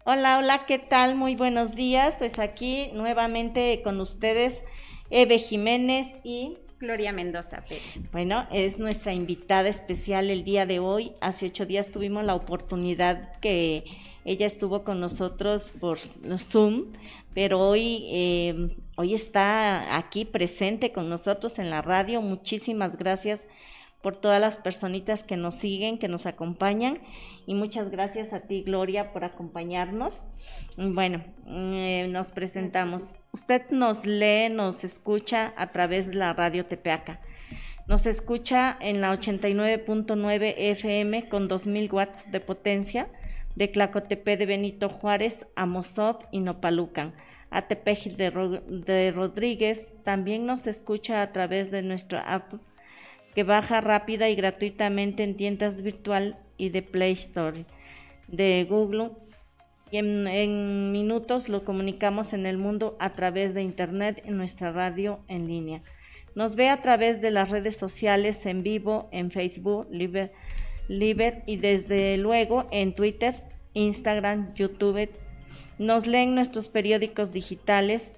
Hola, hola, ¿qué tal? Muy buenos días. Pues aquí nuevamente con ustedes, Eve Jiménez y Gloria Mendoza Pérez. Bueno, es nuestra invitada especial el día de hoy. Hace 8 días tuvimos la oportunidad que ella estuvo con nosotros por Zoom, pero hoy está aquí presente con nosotros en la radio. Muchísimas gracias por todas las personitas que nos siguen, que nos acompañan, y muchas gracias a ti, Gloria, por acompañarnos. Bueno, nos presentamos. Usted nos lee, nos escucha a través de la radio Tepeaca. Nos escucha en la 89.9 FM con 2000 watts de potencia, de Tlacotepe de Benito Juárez a Mozot y Nopalucan, a Tepeji de Rodríguez. También nos escucha a través de nuestra app, que baja rápida y gratuitamente en tiendas virtual y de Play Store de Google, y en minutos lo comunicamos en el mundo a través de internet en nuestra radio en línea. Nos ve a través de las redes sociales en vivo en Facebook, Live, y desde luego en Twitter, Instagram, YouTube. Nos leen nuestros periódicos digitales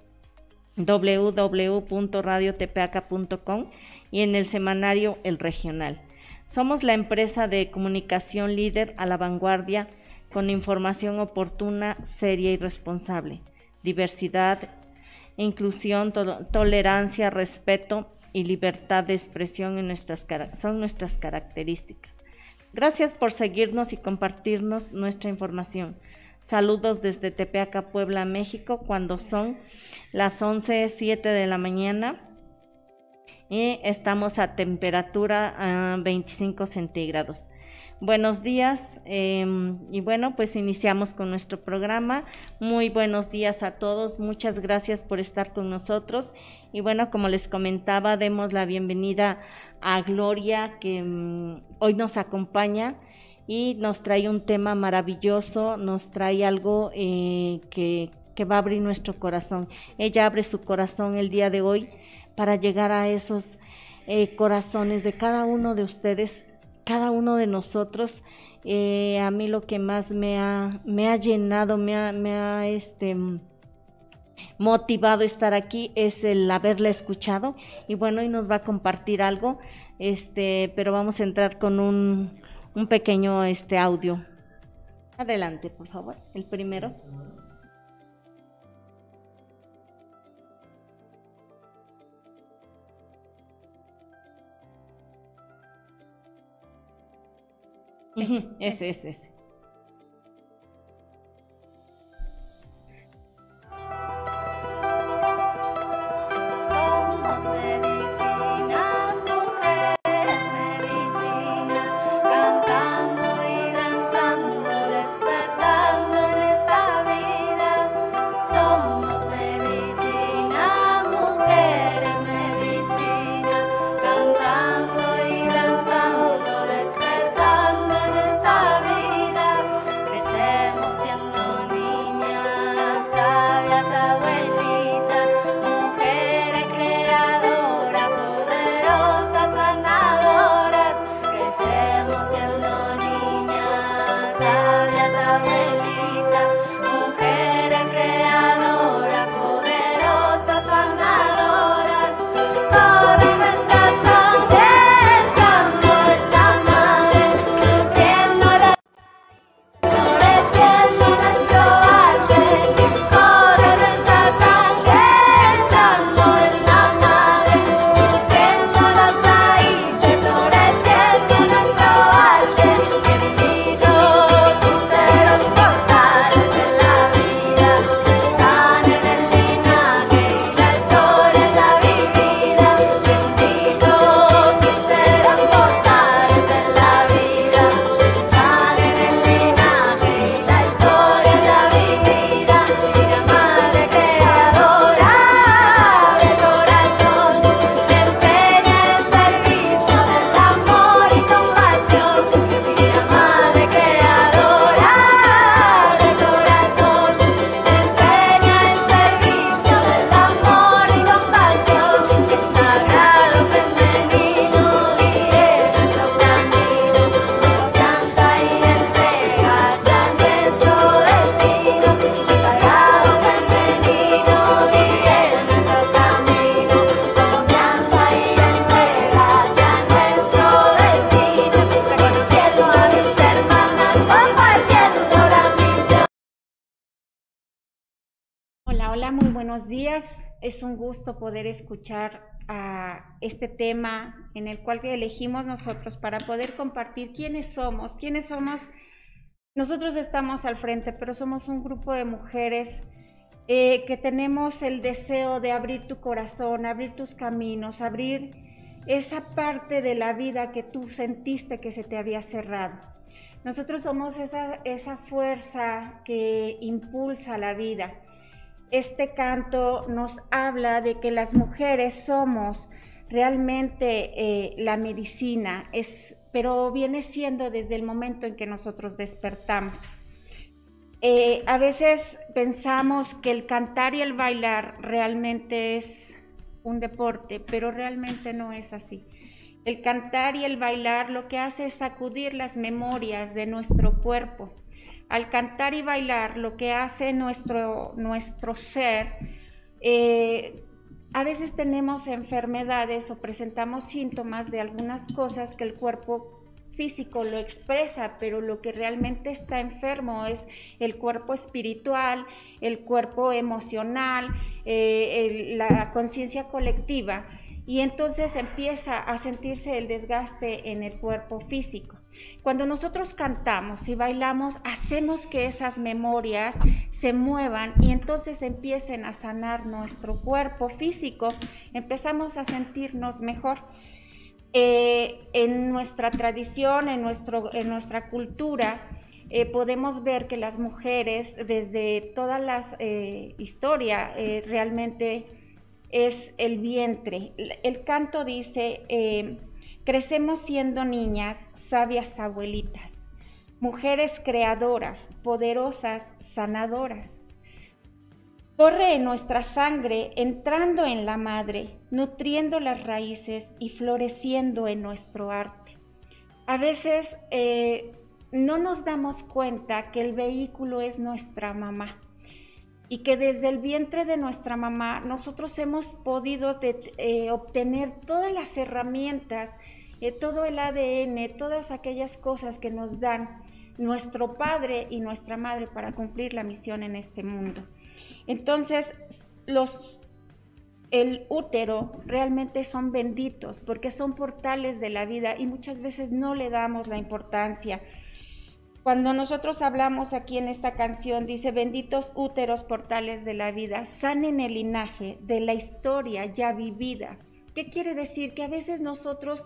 www.radiotepeaca.com y en el semanario El Regional. Somos la empresa de comunicación líder a la vanguardia, con información oportuna, seria y responsable, diversidad, inclusión, tolerancia, respeto y libertad de expresión son nuestras características. Gracias por seguirnos y compartirnos nuestra información. Saludos desde Tepeaca, Puebla, México, cuando son las 11:07 de la mañana y estamos a temperatura 25 centígrados. Buenos días, y bueno, pues iniciamos con nuestro programa. Muy buenos días a todos, muchas gracias por estar con nosotros. Y bueno, como les comentaba, demos la bienvenida a Gloria, que hoy nos acompaña y nos trae un tema maravilloso, nos trae algo que va a abrir nuestro corazón. Ella abre su corazón el día de hoy para llegar a esos corazones de cada uno de ustedes, cada uno de nosotros. A mí lo que más me ha llenado, me ha motivado a estar aquí es el haberla escuchado. Y bueno, hoy nos va a compartir algo, pero vamos a entrar con un pequeño audio. Adelante, por favor, el primero. Ese. Somos medicinas, mujeres medicina, cantando y danzando, despertando en esta vida. Somos medicinas, mujeres medicina, cantando y danzando, despertando en esta vida. Crecemos siendo niñas, sabias abuelitas, mujeres creadoras, poderosas, sanadoras. Crecemos siendo niñas, sabias abuelitas, mujeres creadoras, poderosas, sanadoras. Corre nuestra sangre, entrando en la madre, nutriendo la floreciendo nuestro arte. Corre nuestra sangre, entrando en la madre, nutriendo las raíces, floreciendo nuestro arte. Bienvenidos úteros por Hola, muy buenos días. Es un gusto poder escuchar este tema en el cual elegimos nosotros para poder compartir quiénes somos. Nosotros estamos al frente, pero somos un grupo de mujeres que tenemos el deseo de abrir tu corazón, abrir tus caminos, abrir esa parte de la vida que tú sentiste que se te había cerrado. Nosotros somos esa fuerza que impulsa la vida. Este canto nos habla de que las mujeres somos realmente la medicina, pero viene siendo desde el momento en que nosotros despertamos. A veces pensamos que el cantar y el bailar realmente es un deporte, pero realmente no es así. El cantar y el bailar lo que hace es sacudir las memorias de nuestro cuerpo. Al cantar y bailar lo que hace nuestro ser, a veces tenemos enfermedades o presentamos síntomas de algunas cosas que el cuerpo físico lo expresa, pero lo que realmente está enfermo es el cuerpo espiritual, el cuerpo emocional, la conciencia colectiva, y entonces empieza a sentirse el desgaste en el cuerpo físico. Cuando nosotros cantamos y bailamos, hacemos que esas memorias se muevan y entonces empiecen a sanar nuestro cuerpo físico, empezamos a sentirnos mejor. En nuestra tradición, en nuestra cultura, podemos ver que las mujeres desde toda la historia realmente es el vientre. El canto dice, crecemos siendo niñas, sabias abuelitas, mujeres creadoras, poderosas, sanadoras. Corre en nuestra sangre, entrando en la madre, nutriendo las raíces y floreciendo en nuestro arte. A veces no nos damos cuenta que el vehículo es nuestra mamá y que desde el vientre de nuestra mamá nosotros hemos podido obtener todas las herramientas, todo el ADN, todas aquellas cosas que nos dan nuestro padre y nuestra madre para cumplir la misión en este mundo. Entonces, el útero realmente son benditos porque son portales de la vida y muchas veces no le damos la importancia. Cuando nosotros hablamos aquí en esta canción, dice, benditos úteros portales de la vida, sanen el linaje de la historia ya vivida. ¿Qué quiere decir? Que a veces nosotros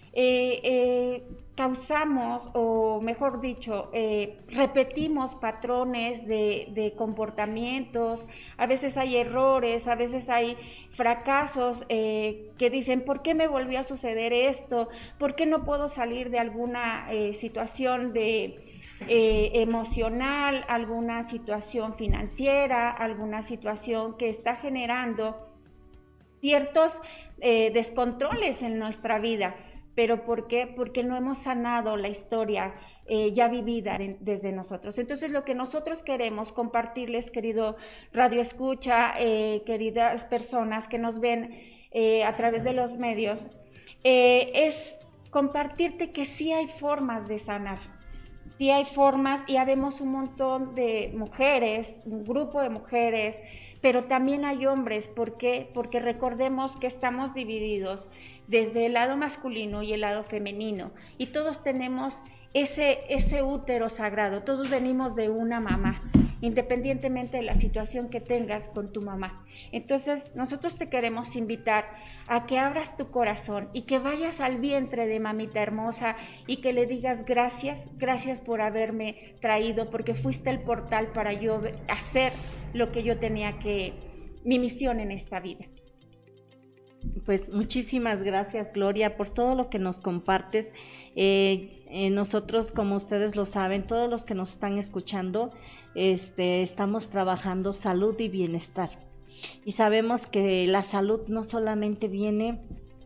causamos, o mejor dicho, repetimos patrones de comportamientos, a veces hay errores, a veces hay fracasos que dicen, ¿por qué me volvió a suceder esto? ¿Por qué no puedo salir de alguna situación emocional, alguna situación financiera, alguna situación que está generando ciertos descontroles en nuestra vida? ¿Pero por qué? Porque no hemos sanado la historia ya vivida desde nosotros. Entonces, lo que nosotros queremos compartirles, querido Radio Escucha, queridas personas que nos ven a través de los medios, es compartirte que sí hay formas de sanar. Sí hay formas, y habemos un montón de mujeres, un grupo de mujeres, pero también hay hombres. ¿Por qué? Porque recordemos que estamos divididos desde el lado masculino y el lado femenino, y todos tenemos ese útero sagrado, todos venimos de una mamá, independientemente de la situación que tengas con tu mamá. Entonces, nosotros te queremos invitar a que abras tu corazón y que vayas al vientre de mamita hermosa y que le digas gracias por haberme traído, porque fuiste el portal para yo hacer lo que yo tenía mi misión en esta vida. Pues muchísimas gracias, Gloria, por todo lo que nos compartes. Nosotros, como ustedes lo saben, todos los que nos están escuchando, estamos trabajando salud y bienestar. Y sabemos que la salud no solamente viene,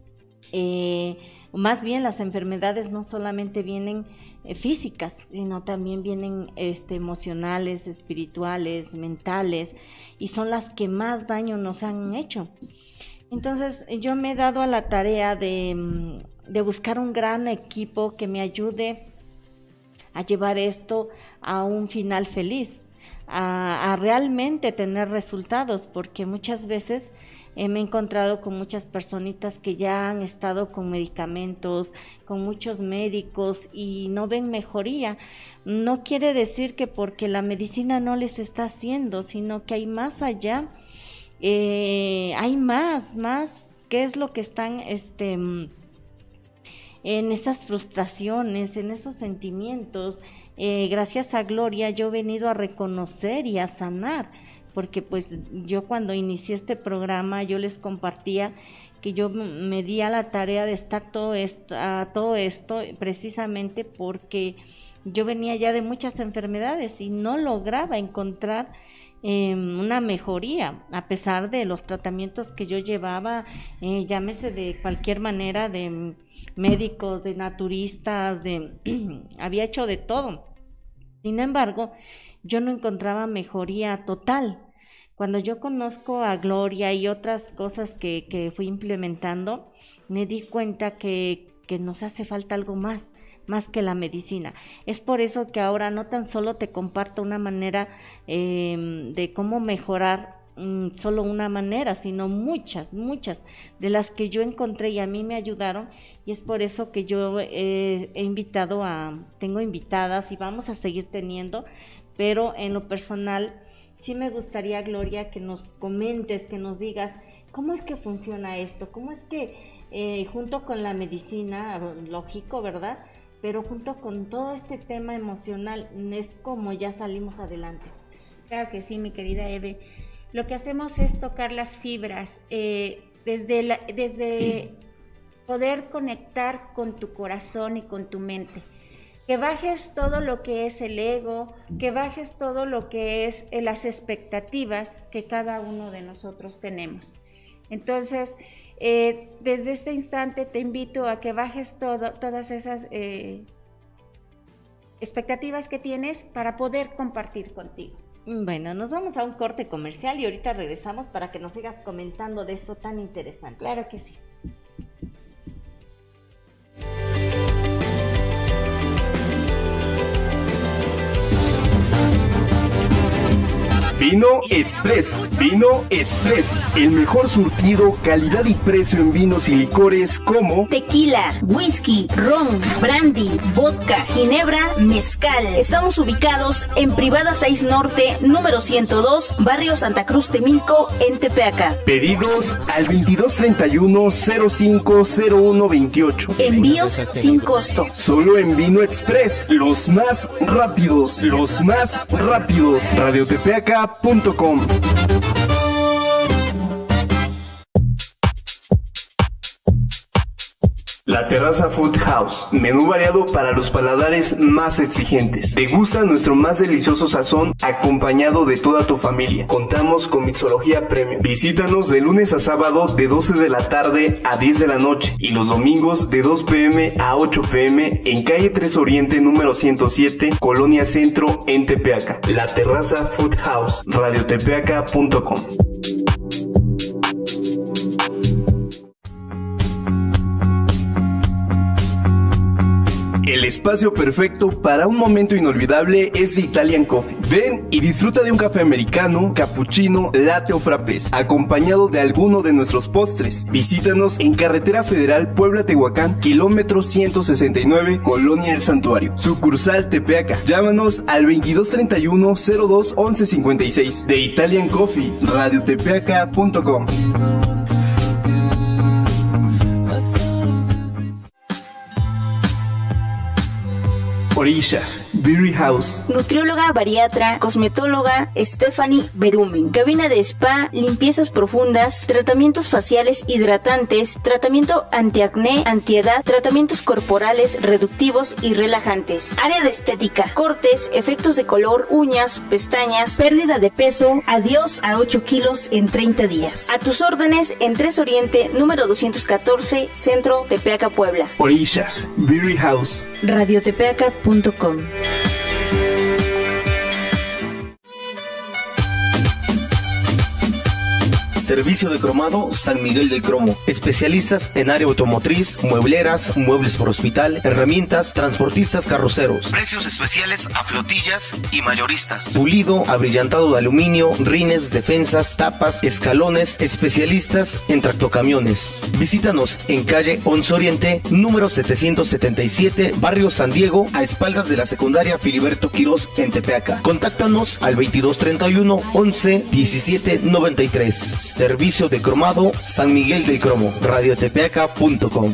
más bien las enfermedades no solamente vienen físicas, sino también vienen emocionales, espirituales, mentales, y son las que más daño nos han hecho. Entonces, yo me he dado a la tarea de buscar un gran equipo que me ayude a llevar esto a un final feliz. a realmente tener resultados, porque muchas veces me he encontrado con muchas personitas que ya han estado con medicamentos, con muchos médicos y no ven mejoría. No quiere decir que porque la medicina no les está haciendo, sino que hay más allá, hay más, ¿qué es lo que están en esas frustraciones, en esos sentimientos? Gracias a Gloria yo he venido a reconocer y a sanar, porque pues yo cuando inicié este programa yo les compartía que yo me di a la tarea de estar todo esto precisamente porque yo venía ya de muchas enfermedades y no lograba encontrar una mejoría, a pesar de los tratamientos que yo llevaba, llámese de cualquier manera, de médicos, de naturistas, había hecho de todo. Sin embargo, yo no encontraba mejoría total. Cuando yo conozco a Gloria y otras cosas que fui implementando, me di cuenta que nos hace falta algo más que la medicina. Es por eso que ahora no tan solo te comparto una manera de cómo mejorar, solo una manera, sino muchas de las que yo encontré y a mí me ayudaron, y es por eso que yo tengo invitadas y vamos a seguir teniendo, pero en lo personal sí me gustaría, Gloria, que nos comentes, que nos digas cómo es que funciona esto, cómo es que junto con la medicina, lógico, ¿verdad?, pero junto con todo este tema emocional es como ya salimos adelante. Claro que sí, mi querida Eve. Lo que hacemos es tocar las fibras, desde poder conectar con tu corazón y con tu mente. Que bajes todo lo que es el ego, que bajes todo lo que es las expectativas que cada uno de nosotros tenemos. Entonces, desde este instante te invito a que bajes todas esas expectativas que tienes para poder compartir contigo. Bueno, nos vamos a un corte comercial y ahorita regresamos para que nos sigas comentando de esto tan interesante. Claro que sí. Vino Express, el mejor surtido, calidad y precio en vinos y licores como tequila, whisky, ron, brandy, vodka, ginebra, mezcal. Estamos ubicados en Privada 6 Norte, número 102, Barrio Santa Cruz Temilco, en Tepeaca. Pedidos al 2231-050128. Envíos sin costo. Solo en Vino Express, los más rápidos. Radiotepeaca.com. La Terraza Food House, menú variado para los paladares más exigentes. Degusta nuestro más delicioso sazón acompañado de toda tu familia. Contamos con mixología premium. Visítanos de lunes a sábado de 12 de la tarde a 10 de la noche y los domingos de 2 p.m. a 8 p.m. en calle 3 Oriente número 107, Colonia Centro, en Tepeaca. La Terraza Food House, radiotepeaca.com. El espacio perfecto para un momento inolvidable es Italian Coffee. Ven y disfruta de un café americano, cappuccino, latte o frappés, acompañado de alguno de nuestros postres. Visítanos en Carretera Federal Puebla-Tehuacán, kilómetro 169, Colonia El Santuario. Sucursal Tepeaca. Llámanos al 2231-02-1156. De Italian Coffee, radiotepeaca.com. Orillas, Beauty House. Nutrióloga bariatra, cosmetóloga Stephanie Berumen. Cabina de spa, limpiezas profundas, tratamientos faciales hidratantes, tratamiento antiacné, antiedad, tratamientos corporales reductivos y relajantes. Área de estética, cortes, efectos de color, uñas, pestañas, pérdida de peso, adiós a 8 kilos en 30 días. A tus órdenes en 3 Oriente, número 214, Centro, Tepeaca, Puebla. Orillas, Beauty House. Radiotepeaca.com. Servicio de cromado San Miguel del Cromo. Especialistas en área automotriz, muebleras, muebles por hospital, herramientas, transportistas carroceros. Precios especiales a flotillas y mayoristas. Pulido, abrillantado de aluminio, rines, defensas, tapas, escalones. Especialistas en tractocamiones. Visítanos en calle 11 Oriente, número 777, Barrio San Diego, a espaldas de la secundaria Filiberto Quirós en Tepeaca. Contáctanos al 2231 11 17 93. Servicio de cromado San Miguel del Cromo. radiotepeaca.com.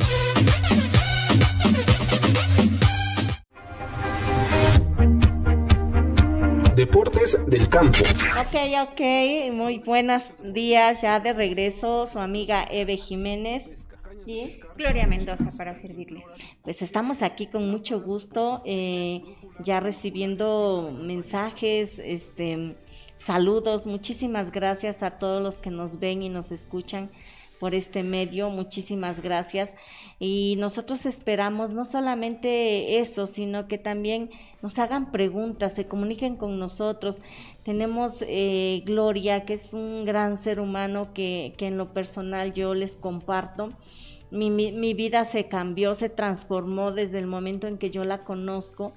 Deportes del campo. Ok, muy buenos días, ya de regreso su amiga Eve Jiménez y Gloria Mendoza para servirles. pues estamos aquí con mucho gusto, ya recibiendo mensajes, saludos, muchísimas gracias a todos los que nos ven y nos escuchan por este medio, muchísimas gracias, y nosotros esperamos no solamente eso, sino que también nos hagan preguntas, se comuniquen con nosotros. Tenemos Gloria, que es un gran ser humano que en lo personal yo les comparto. Mi vida se cambió, se transformó desde el momento en que yo la conozco,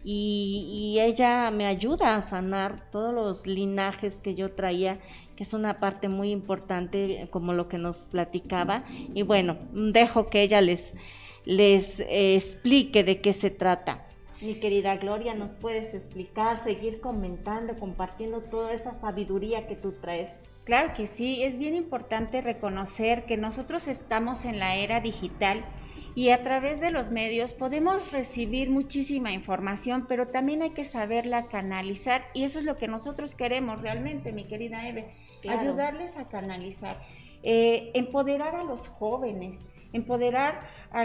y ella me ayuda a sanar todos los linajes que yo traía, que es una parte muy importante, como lo que nos platicaba. Y bueno, dejo que ella les explique de qué se trata. Mi querida Gloria, ¿nos puedes explicar, seguir comentando, compartiendo toda esa sabiduría que tú traes? Claro que sí, es bien importante reconocer que nosotros estamos en la era digital y a través de los medios podemos recibir muchísima información, pero también hay que saberla canalizar, y eso es lo que nosotros queremos realmente, mi querida Eve, Claro. ayudarles a canalizar, empoderar a los jóvenes, empoderar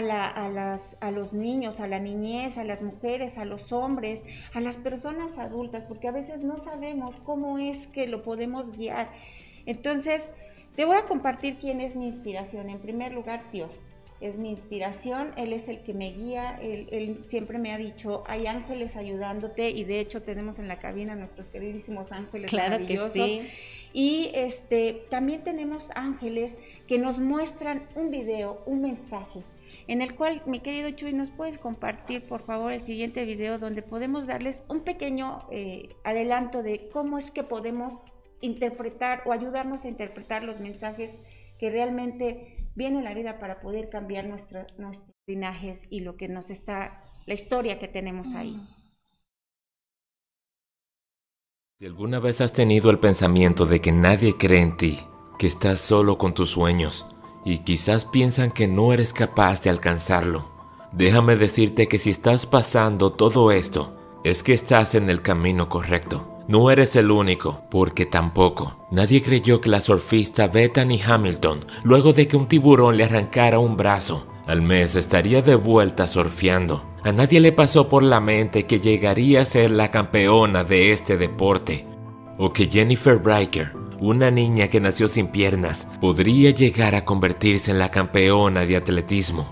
a los niños, a la niñez, a las mujeres, a los hombres, a las personas adultas, porque a veces no sabemos cómo es que lo podemos guiar. Entonces, te voy a compartir quién es mi inspiración. En primer lugar, Dios es mi inspiración, Él es el que me guía, Él siempre me ha dicho, hay ángeles ayudándote, y de hecho tenemos en la cabina nuestros queridísimos ángeles Claro que maravillosos. sí. Y también tenemos ángeles que nos muestran un video, un mensaje, en el cual, mi querido Chuy, ¿nos puedes compartir, por favor, el siguiente video donde podemos darles un pequeño adelanto de cómo es que podemos interpretar o ayudarnos a interpretar los mensajes que realmente vienen en la vida para poder cambiar nuestros linajes y lo que nos está, la historia que tenemos ahí? Si alguna vez has tenido el pensamiento de que nadie cree en ti, que estás solo con tus sueños, y quizás piensan que no eres capaz de alcanzarlo, déjame decirte que si estás pasando todo esto, es que estás en el camino correcto. No eres el único, porque tampoco nadie creyó que la surfista Bethany Hamilton, luego de que un tiburón le arrancara un brazo, al mes estaría de vuelta surfeando. A nadie le pasó por la mente que llegaría a ser la campeona de este deporte, o que Jennifer Bryker, una niña que nació sin piernas, podría llegar a convertirse en la campeona de atletismo.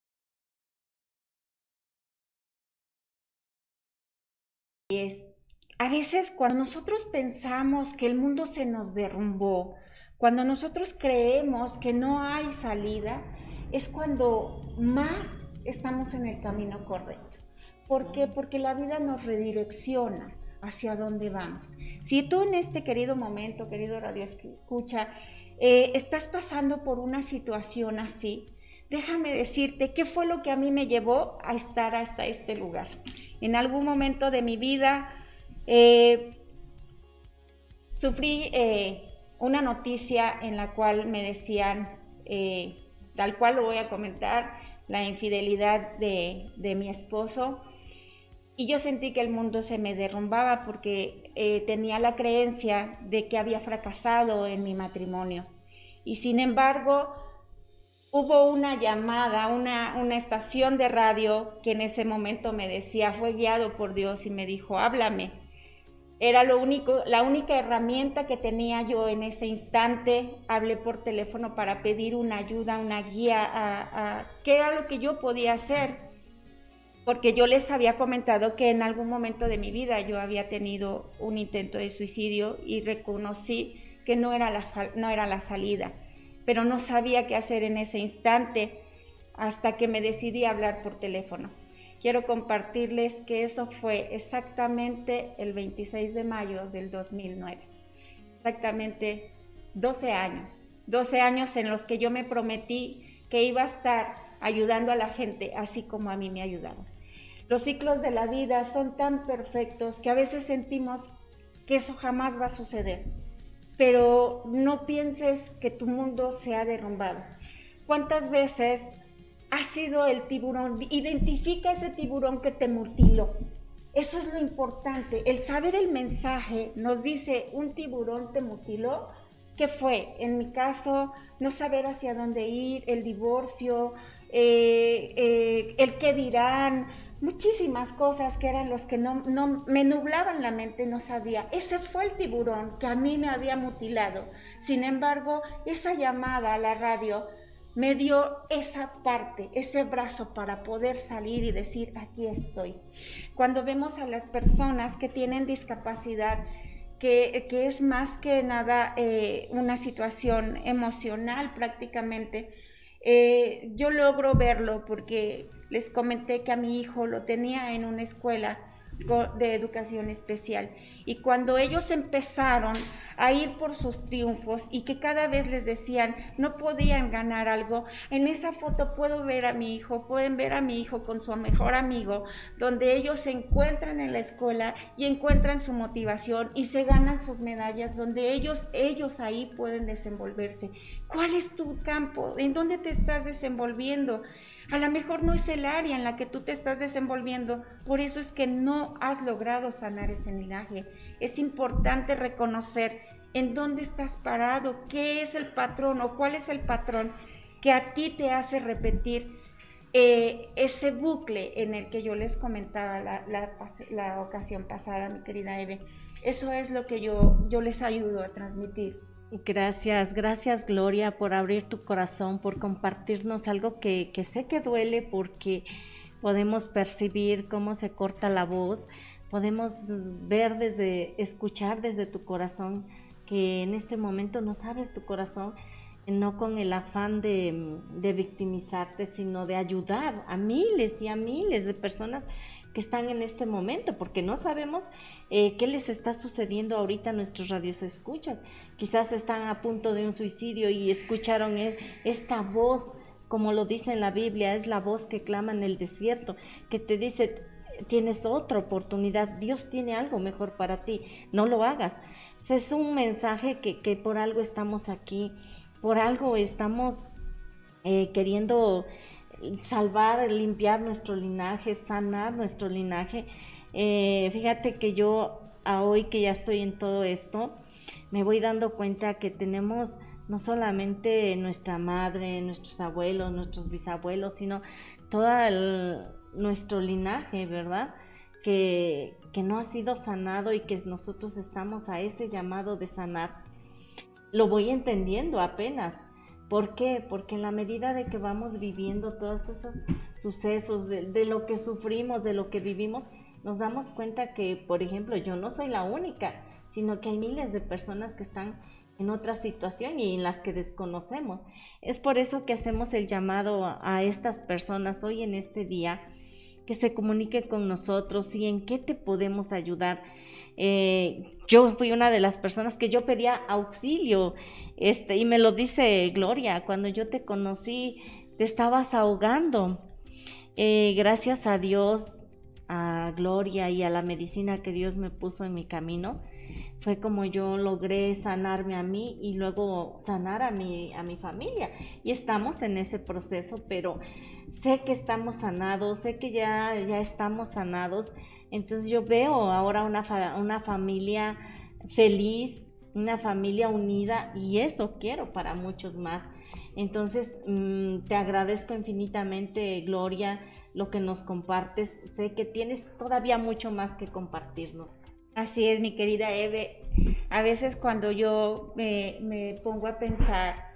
A veces cuando nosotros pensamos que el mundo se nos derrumbó, cuando nosotros creemos que no hay salida, es cuando más estamos en el camino correcto. ¿Por qué? Porque la vida nos redirecciona hacia dónde vamos. Si tú en este querido momento, querido Radio Escucha, estás pasando por una situación así, déjame decirte qué fue lo que a mí me llevó a estar hasta este lugar. En algún momento de mi vida sufrí una noticia en la cual me decían, tal cual lo voy a comentar, la infidelidad de mi esposo, y yo sentí que el mundo se me derrumbaba porque tenía la creencia de que había fracasado en mi matrimonio. Y sin embargo, hubo una llamada, una estación de radio que en ese momento me decía, fue guiado por Dios y me dijo, háblame. Era la única herramienta que tenía yo en ese instante. Hablé por teléfono para pedir una ayuda, una guía a qué era lo que yo podía hacer, porque yo les había comentado que en algún momento de mi vida yo había tenido un intento de suicidio y reconocí que no era la salida, pero no sabía qué hacer en ese instante hasta que me decidí a hablar por teléfono. Quiero compartirles que eso fue exactamente el 26 de mayo del 2009, exactamente 12 años en los que yo me prometí que iba a estar ayudando a la gente así como a mí me ayudaron. Los ciclos de la vida son tan perfectos que a veces sentimos que eso jamás va a suceder, pero no pienses que tu mundo se ha derrumbado. ¿Cuántas veces ha sido el tiburón? Identifica ese tiburón que te mutiló. Eso es lo importante. El saber el mensaje nos dice, un tiburón te mutiló. ¿Qué fue? En mi caso, no saber hacia dónde ir, el divorcio, el qué dirán, muchísimas cosas que eran los que no me nublaban la mente, no sabía. Ese fue el tiburón que a mí me había mutilado. Sin embargo, esa llamada a la radio me dio esa parte, ese brazo para poder salir y decir, aquí estoy. Cuando vemos a las personas que tienen discapacidad, que es más que nada una situación emocional prácticamente, yo logro verlo porque les comenté que a mi hijo lo tenía en una escuela de educación especial, y cuando ellos empezaron a ir por sus triunfos y que cada vez les decían no podían ganar algo, en esa foto puedo ver a mi hijo, pueden ver a mi hijo con su mejor amigo, donde ellos se encuentran en la escuela y encuentran su motivación y se ganan sus medallas, donde ellos ahí pueden desenvolverse. ¿Cuál es tu campo? ¿En dónde te estás desenvolviendo? A lo mejor no es el área en la que tú te estás desenvolviendo, por eso es que no has logrado sanar ese linaje. Es importante reconocer en dónde estás parado, qué es el patrón o cuál es el patrón que a ti te hace repetir ese bucle en el que yo les comentaba la ocasión pasada, mi querida Eve. Eso es lo que yo les ayudo a transmitir. Gracias Gloria por abrir tu corazón, por compartirnos algo que sé que duele, porque podemos percibir cómo se corta la voz, podemos ver escuchar desde tu corazón que en este momento nos abres tu corazón, no con el afán de victimizarte, sino de ayudar a miles y a miles de personas que están en este momento, porque no sabemos qué les está sucediendo ahorita a nuestros radioescuchas. Quizás están a punto de un suicidio y escucharon esta voz, como lo dice en la Biblia, es la voz que clama en el desierto, que te dice, tienes otra oportunidad, Dios tiene algo mejor para ti, no lo hagas. Es un mensaje que por algo estamos aquí, por algo estamos queriendo salvar, limpiar nuestro linaje, sanar nuestro linaje. Fíjate que yo hoy que ya estoy en todo esto, me voy dando cuenta que tenemos no solamente nuestra madre, nuestros abuelos, nuestros bisabuelos, sino todo nuestro linaje, ¿verdad? Que no ha sido sanado y que nosotros estamos a ese llamado de sanar. Lo voy entendiendo apenas. ¿Por qué? Porque en la medida de que vamos viviendo todos esos sucesos, de lo que sufrimos, de lo que vivimos, nos damos cuenta que, por ejemplo, yo no soy la única, sino que hay miles de personas que están en otra situación y en las que desconocemos. Es por eso que hacemos el llamado a estas personas hoy en este día, que se comunique con nosotros y en qué te podemos ayudar. Yo fui una de las personas que yo pedía auxilio, y me lo dice Gloria, cuando yo te conocí te estabas ahogando. Gracias a Dios, a Gloria y a la medicina que Dios me puso en mi camino, fue como yo logré sanarme a mí y luego sanar a mi familia, y estamos en ese proceso, pero sé que estamos sanados, sé que ya estamos sanados. Entonces yo veo ahora una familia feliz, una familia unida, y eso quiero para muchos más. Entonces te agradezco infinitamente, Gloria, lo que nos compartes. Sé que tienes todavía mucho más que compartirnos. Así es, mi querida Eve. A veces cuando yo me pongo a pensar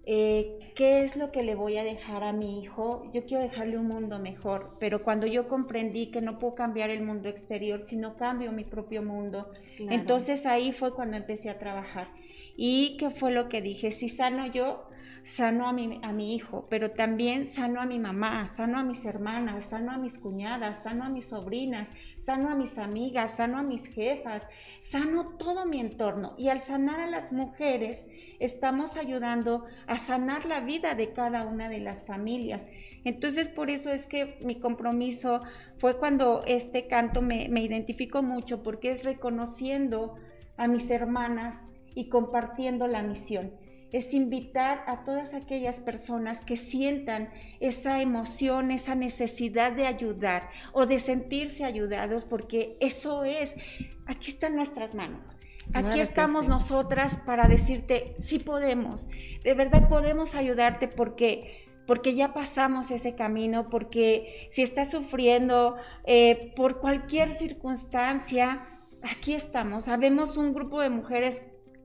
¿qué es lo que le voy a dejar a mi hijo? Yo quiero dejarle un mundo mejor, pero cuando yo comprendí que no puedo cambiar el mundo exterior, sino cambio mi propio mundo, Claro. entonces ahí fue cuando empecé a trabajar. ¿Y qué fue lo que dije? Si sano yo, sano a mi hijo, pero también sano a mi mamá, sano a mis hermanas, sano a mis cuñadas, sano a mis sobrinas, sano a mis amigas, sano a mis jefas, sano todo mi entorno. Y al sanar a las mujeres, estamos ayudando a sanar la vida de cada una de las familias. Entonces, por eso es que mi compromiso fue cuando este canto me identifico mucho, porque es reconociendo a mis hermanas y compartiendo la misión. Es invitar a todas aquellas personas que sientan esa emoción, esa necesidad de ayudar o de sentirse ayudados, porque eso es, aquí están nuestras manos. Claro Aquí que estamos sí. nosotras para decirte, sí podemos, de verdad podemos ayudarte porque ya pasamos ese camino, porque si estás sufriendo por cualquier circunstancia, aquí estamos. Habemos un grupo de mujeres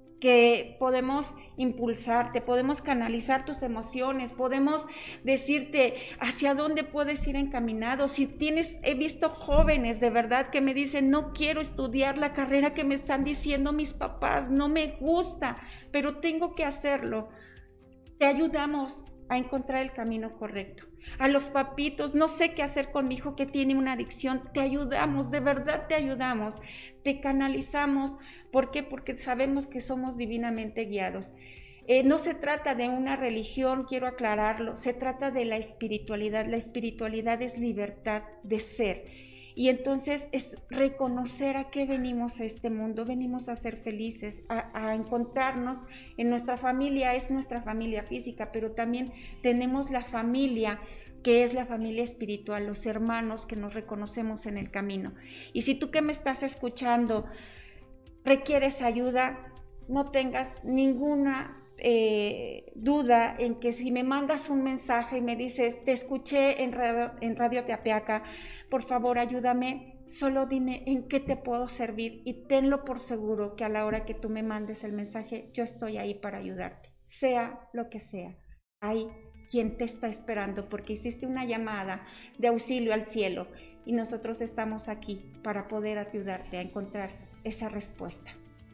que podemos impulsarte, podemos canalizar tus emociones, podemos decirte hacia dónde puedes ir encaminado. Si tienes, he visto jóvenes de verdad que me dicen, no quiero estudiar la carrera que me están diciendo mis papás, no me gusta, pero tengo que hacerlo. Te ayudamos a encontrar el camino correcto. A los papitos, no sé qué hacer con mi hijo que tiene una adicción, te ayudamos, de verdad te ayudamos, te canalizamos. ¿Por qué? Porque sabemos que somos divinamente guiados. No se trata de una religión, quiero aclararlo, se trata de la espiritualidad. La espiritualidad es libertad de ser. Y entonces es reconocer a qué venimos a este mundo. Venimos a ser felices, a encontrarnos en nuestra familia. Es nuestra familia física, pero también tenemos la familia que es la familia espiritual, los hermanos que nos reconocemos en el camino. Y si tú que me estás escuchando requieres ayuda, no tengas ninguna duda en que si me mandas un mensaje y me dices, te escuché en Radio Teapeaca, por favor ayúdame, solo dime en qué te puedo servir y tenlo por seguro que a la hora que tú me mandes el mensaje, yo estoy ahí para ayudarte, sea lo que sea. Hay quien te está esperando porque hiciste una llamada de auxilio al cielo y nosotros estamos aquí para poder ayudarte a encontrar esa respuesta.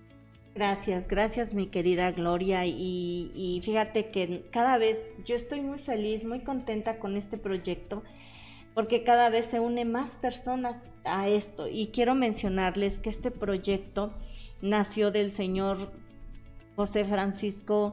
Gracias mi querida Gloria, y fíjate que cada vez yo estoy muy feliz, muy contenta con este proyecto, porque cada vez se unen más personas a esto, y quiero mencionarles que este proyecto nació del señor José Francisco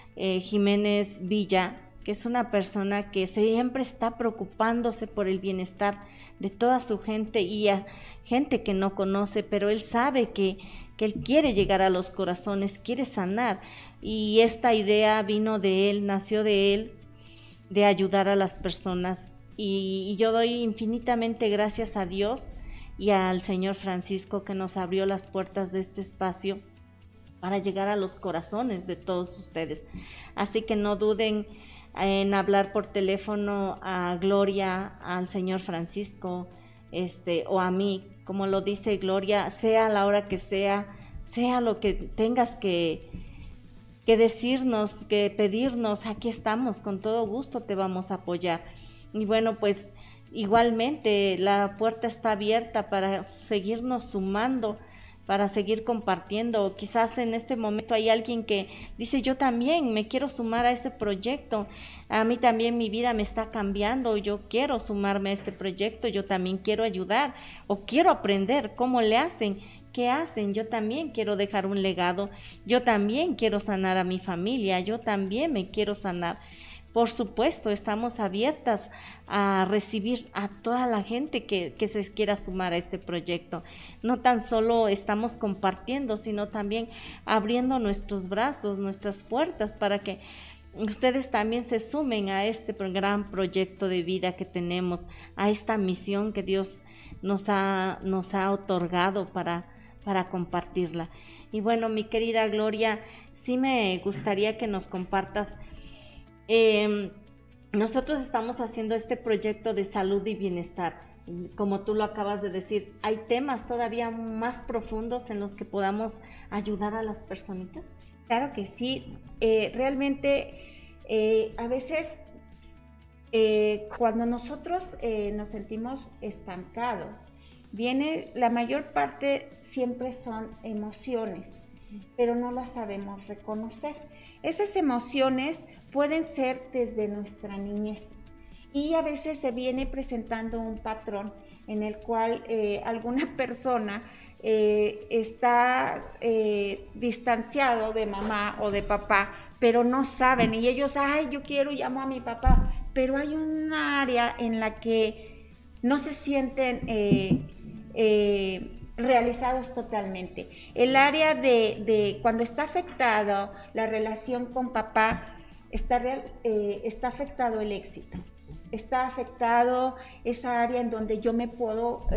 Jiménez Villa, que es una persona que siempre está preocupándose por el bienestar de toda su gente y a gente que no conoce, pero él sabe que él quiere llegar a los corazones, quiere sanar, y esta idea vino de él, nació de él, de ayudar a las personas, y yo doy infinitamente gracias a Dios y al Señor Francisco que nos abrió las puertas de este espacio para llegar a los corazones de todos ustedes. Así que no duden en hablar por teléfono a Gloria, al señor Francisco, o a mí, como lo dice Gloria, sea a la hora que sea lo que tengas que decirnos, que pedirnos, aquí estamos, con todo gusto te vamos a apoyar. Y bueno, pues igualmente la puerta está abierta para seguirnos sumando, para seguir compartiendo. Quizás en este momento hay alguien que dice, yo también me quiero sumar a ese proyecto, a mí también mi vida me está cambiando, yo quiero sumarme a este proyecto, yo también quiero ayudar o quiero aprender cómo le hacen, qué hacen, yo también quiero dejar un legado, yo también quiero sanar a mi familia, yo también me quiero sanar. Por supuesto, estamos abiertas a recibir a toda la gente que se quiera sumar a este proyecto. No tan solo estamos compartiendo, sino también abriendo nuestros brazos, nuestras puertas para que ustedes también se sumen a este gran proyecto de vida que tenemos, a esta misión que Dios nos ha otorgado para compartirla. Y bueno, mi querida Gloria, sí me gustaría que nos compartas. Nosotros estamos haciendo este proyecto de salud y bienestar. Como tú lo acabas de decir, ¿hay temas todavía más profundos en los que podamos ayudar a las personitas? Claro que sí, realmente A veces cuando nosotros nos sentimos estancados, la mayor parte siempre son emociones, pero no las sabemos reconocer. Esas emociones pueden ser desde nuestra niñez y a veces se viene presentando un patrón en el cual alguna persona está distanciado de mamá o de papá, pero no saben, y ellos, ay, yo quiero, llamo a mi papá, pero hay un área en la que no se sienten realizados totalmente. El área de cuando está afectado la relación con papá, está afectado el éxito, está afectado esa área en donde yo me puedo,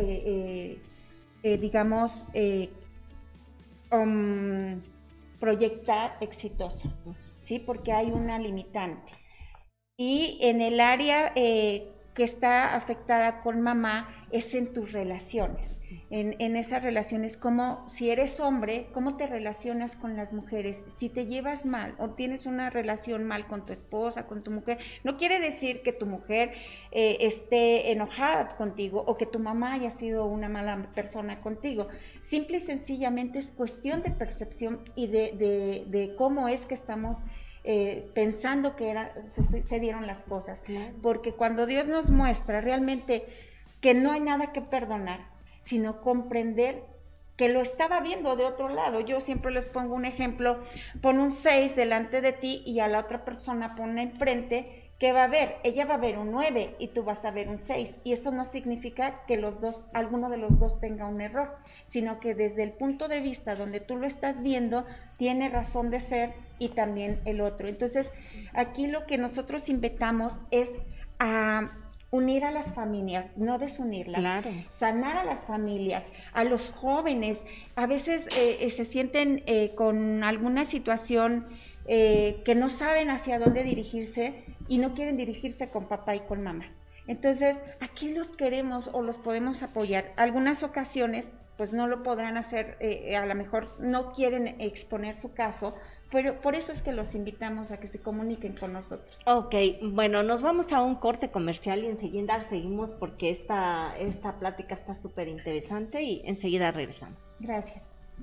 proyectar exitoso, ¿sí? Porque hay una limitante. Y en el área que está afectada con mamá es en tus relaciones. En esas relaciones, como si eres hombre, ¿cómo te relacionas con las mujeres? Si te llevas mal o tienes una relación mal con tu esposa, con tu mujer, no quiere decir que tu mujer esté enojada contigo o que tu mamá haya sido una mala persona contigo. Simple y sencillamente es cuestión de percepción y de cómo es que estamos pensando que se dieron las cosas. Porque cuando Dios nos muestra realmente que no hay nada que perdonar, sino comprender que lo estaba viendo de otro lado. Yo siempre les pongo un ejemplo: pon un 6 delante de ti y a la otra persona pon enfrente. ¿Qué va a ver? Ella va a ver un 9 y tú vas a ver un 6. Y eso no significa que alguno de los dos tenga un error, sino que desde el punto de vista donde tú lo estás viendo, tiene razón de ser y también el otro. Entonces, aquí lo que nosotros invitamos es a unir a las familias, no desunirlas, claro. Sanar a las familias, a los jóvenes. A veces se sienten con alguna situación que no saben hacia dónde dirigirse y no quieren dirigirse con papá y con mamá. Entonces, aquí los queremos o los podemos apoyar. Algunas ocasiones, pues no lo podrán hacer, a lo mejor no quieren exponer su caso, pero por eso es que los invitamos a que se comuniquen con nosotros. Ok, bueno, nos vamos a un corte comercial y enseguida seguimos porque esta plática está súper interesante y enseguida regresamos. Gracias.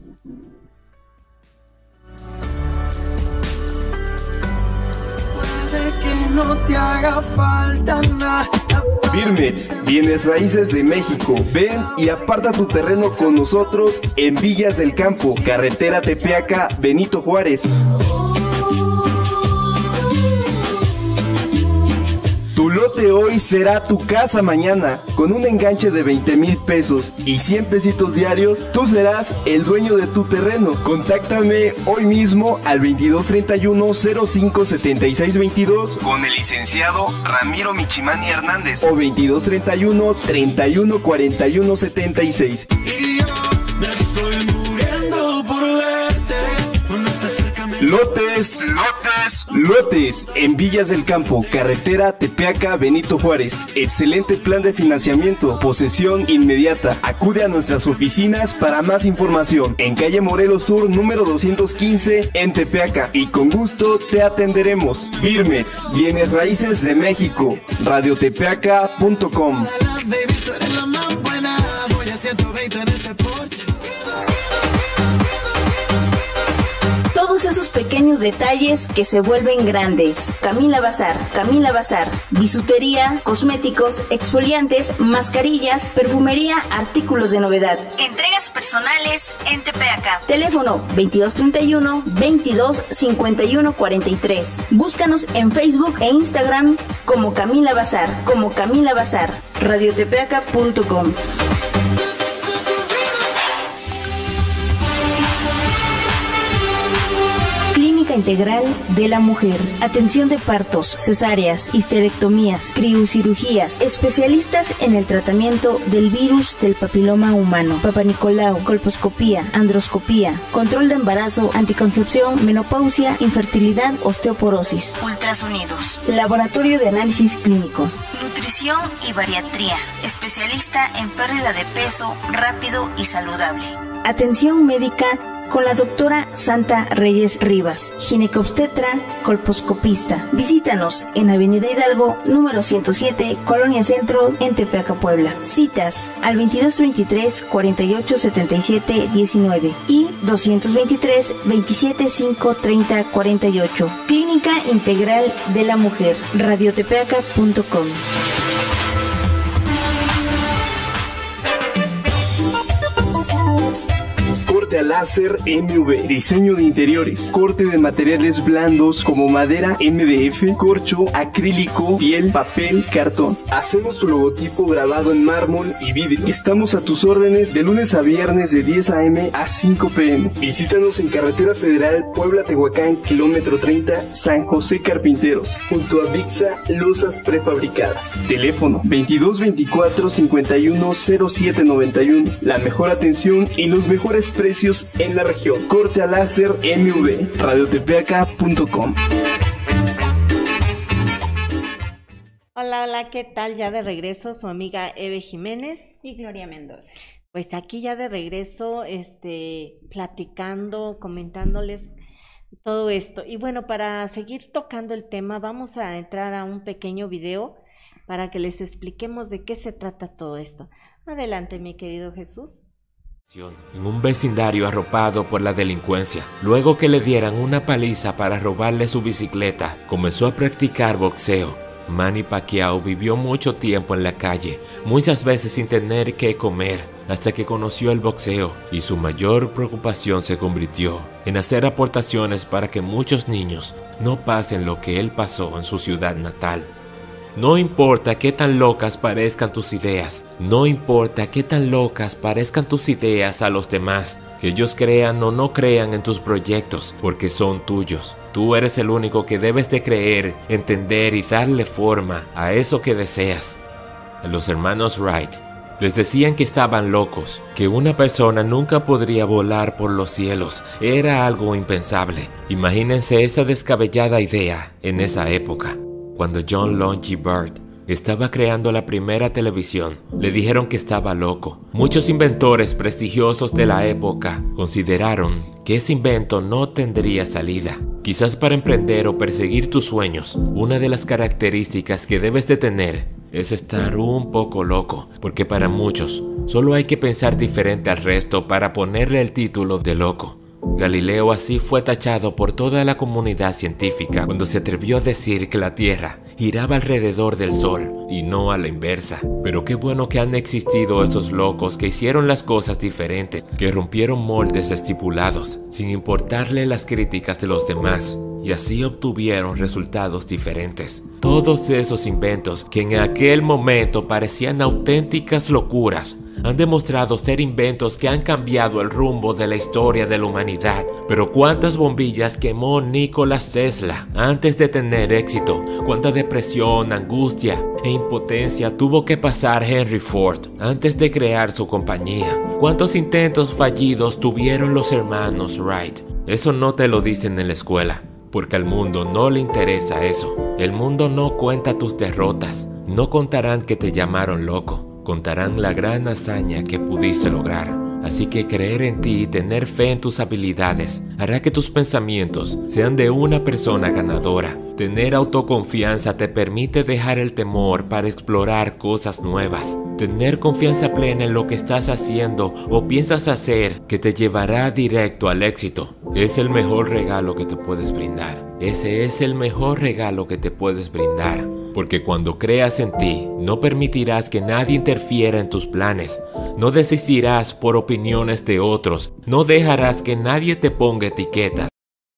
Que no te haga falta nada. Birmex, Bienes Raíces de México. Ven y aparta tu terreno con nosotros en Villas del Campo, carretera Tepeaca, Benito Juárez. Tu lote hoy será tu casa mañana. Con un enganche de 20,000 pesos y 100 pesitos diarios, tú serás el dueño de tu terreno. Contáctame hoy mismo al 2231-057622 con el licenciado Ramiro Michimani Hernández o 2231-314176. Y yo me estoy muriendo por verte. Cuando estás cerca me... Lotes en Villas del Campo, carretera Tepeaca, Benito Juárez. Excelente plan de financiamiento, posesión inmediata. Acude a nuestras oficinas para más información en calle Morelos Sur, número 215 en Tepeaca, y con gusto te atenderemos. Birmex, Bienes Raíces de México, radiotepeaca.com. Baby, tú eres la más buena. Voy a 120 en este Porsche. Todos esos pequeños detalles que se vuelven grandes. Camila Bazar, bisutería, cosméticos, exfoliantes, mascarillas, perfumería, artículos de novedad. Entregas personales en Tepeaca. Teléfono 2231-225143. Búscanos en Facebook e Instagram como Camila Bazar, radiotepeaca.com. Integral de la mujer. Atención de partos, cesáreas, histerectomías, criocirugías. Especialistas en el tratamiento del virus del papiloma humano. Papanicolau, colposcopía, androscopía, control de embarazo, anticoncepción, menopausia, infertilidad, osteoporosis. Ultrasonidos. Laboratorio de análisis clínicos. Nutrición y bariatría. Especialista en pérdida de peso rápido y saludable. Atención médica con la doctora Santa Reyes Rivas, ginecobstetra, colposcopista. Visítanos en Avenida Hidalgo, número 107, Colonia Centro, en Tepeaca, Puebla. Citas al 2223 48 77 19 y 223 27 5 30 48. Clínica Integral de la Mujer, radiotepeaca.com. Corte a láser MV, diseño de interiores, corte de materiales blandos como madera MDF, corcho, acrílico, piel, papel, cartón. Hacemos tu logotipo grabado en mármol y vidrio. Estamos a tus órdenes de lunes a viernes de 10 a.m. a 5 p.m. Visítanos en Carretera Federal Puebla-Tehuacán, kilómetro 30, San José Carpinteros, junto a Vixa Losas Prefabricadas. Teléfono 2224 51 07 91. La mejor atención y los mejores precios en la región. Corte a láser MV, radiotepeaca.com. Hola, ¿qué tal? Ya de regreso su amiga Eve Jiménez Y Gloria Mendoza. Pues aquí ya de regreso, platicando, comentándoles todo esto. Y bueno, para seguir tocando el tema, vamos a entrar a un pequeño video para que les expliquemos de qué se trata todo esto. Adelante, mi querido Jesús. En un vecindario arropado por la delincuencia, luego que le dieran una paliza para robarle su bicicleta, comenzó a practicar boxeo. Manny Pacquiao vivió mucho tiempo en la calle, muchas veces sin tener que comer, hasta que conoció el boxeo, y su mayor preocupación se convirtió en hacer aportaciones para que muchos niños no pasen lo que él pasó en su ciudad natal. No importa qué tan locas parezcan tus ideas, no importa qué tan locas parezcan tus ideas a los demás, que ellos crean o no crean en tus proyectos, porque son tuyos. Tú eres el único que debes de creer, entender y darle forma a eso que deseas. A los hermanos Wright les decían que estaban locos, que una persona nunca podría volar por los cielos, era algo impensable. Imagínense esa descabellada idea en esa época. Cuando John Logie Baird estaba creando la primera televisión, le dijeron que estaba loco. Muchos inventores prestigiosos de la época consideraron que ese invento no tendría salida. Quizás para emprender o perseguir tus sueños, una de las características que debes de tener es estar un poco loco, porque para muchos solo hay que pensar diferente al resto para ponerle el título de loco. Galileo así fue tachado por toda la comunidad científica cuando se atrevió a decir que la Tierra giraba alrededor del Sol y no a la inversa. Pero qué bueno que han existido esos locos que hicieron las cosas diferentes, que rompieron moldes estipulados, sin importarle las críticas de los demás, y así obtuvieron resultados diferentes. Todos esos inventos que en aquel momento parecían auténticas locuras, han demostrado ser inventos que han cambiado el rumbo de la historia de la humanidad. Pero ¿cuántas bombillas quemó Nikola Tesla antes de tener éxito? ¿Cuánta depresión, angustia e impotencia tuvo que pasar Henry Ford antes de crear su compañía? ¿Cuántos intentos fallidos tuvieron los hermanos Wright? Eso no te lo dicen en la escuela, porque al mundo no le interesa eso. El mundo no cuenta tus derrotas, no contarán que te llamaron loco. Contarán la gran hazaña que pudiste lograr. Así que creer en ti y tener fe en tus habilidades hará que tus pensamientos sean de una persona ganadora. Tener autoconfianza te permite dejar el temor para explorar cosas nuevas. Tener confianza plena en lo que estás haciendo o piensas hacer que te llevará directo al éxito. Es el mejor regalo que te puedes brindar. Ese es el mejor regalo que te puedes brindar. Porque cuando creas en ti, no permitirás que nadie interfiera en tus planes. No desistirás por opiniones de otros. No dejarás que nadie te ponga etiquetas.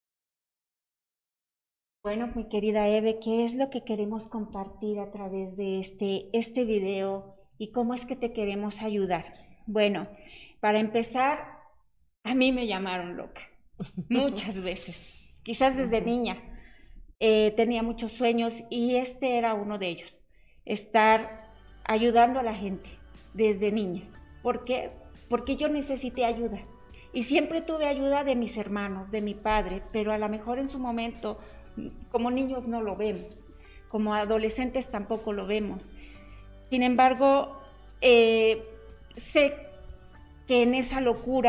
Bueno, mi querida Eve, ¿qué es lo que queremos compartir a través de este video y cómo es que te queremos ayudar? Bueno, para empezar, a mí me llamaron loca muchas veces, quizás desde niña. Tenía muchos sueños y este era uno de ellos, estar ayudando a la gente desde niña. ¿Por qué? Porque yo necesité ayuda y siempre tuve ayuda de mis hermanos, de mi padre, pero a lo mejor en su momento, como niños no lo vemos, como adolescentes tampoco lo vemos. Sin embargo, sé que en esa locura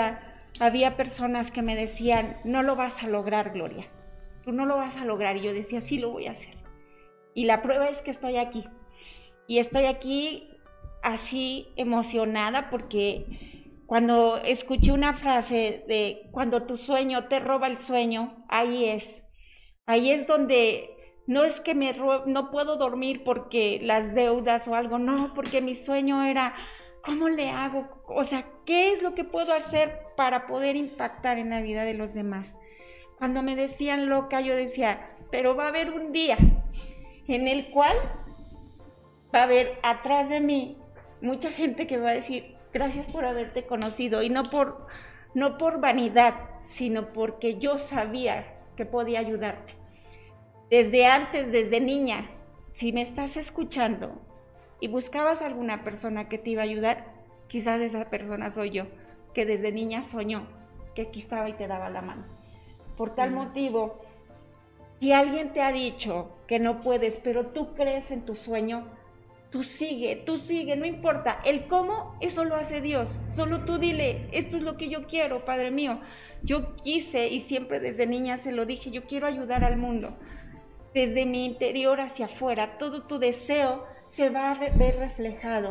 había personas que me decían, no lo vas a lograr, Gloria, tú no lo vas a lograr. Y yo decía, sí lo voy a hacer. Y la prueba es que estoy aquí. Y estoy aquí así emocionada porque cuando escuché una frase de cuando tu sueño te roba el sueño, ahí es donde no es que no puedo dormir porque las deudas o algo, no, porque mi sueño era, ¿cómo le hago? O sea, ¿qué es lo que puedo hacer para poder impactar en la vida de los demás? Cuando me decían loca, yo decía, pero va a haber un día en el cual va a haber atrás de mí mucha gente que va a decir, gracias por haberte conocido, y no por vanidad, sino porque yo sabía que podía ayudarte. Desde antes, desde niña, si me estás escuchando y buscabas alguna persona que te iba a ayudar, quizás esa persona soy yo, que desde niña soñó que aquí estaba y te daba la mano. Por tal motivo, si alguien te ha dicho que no puedes, pero tú crees en tu sueño, tú sigue, no importa. El cómo, eso lo hace Dios. Solo tú dile, esto es lo que yo quiero, Padre mío. Yo quise, y siempre desde niña se lo dije, yo quiero ayudar al mundo. Desde mi interior hacia afuera, todo tu deseo se va a ver reflejado.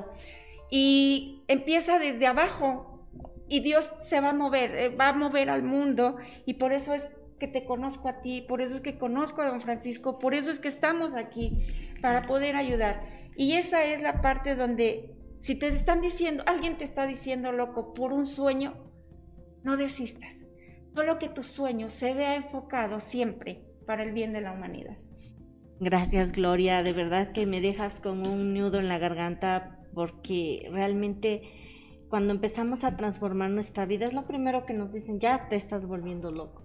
Y empieza desde abajo, y Dios se va a mover al mundo, y por eso es que te conozco a ti, por eso es que conozco a don Francisco, por eso es que estamos aquí, para poder ayudar. Y esa es la parte donde, si te están diciendo, alguien te está diciendo loco por un sueño, no desistas. Solo que tu sueño se vea enfocado siempre para el bien de la humanidad. Gracias, Gloria, de verdad que me dejas con un nudo en la garganta, porque realmente cuando empezamos a transformar nuestra vida es lo primero que nos dicen, ya te estás volviendo loco.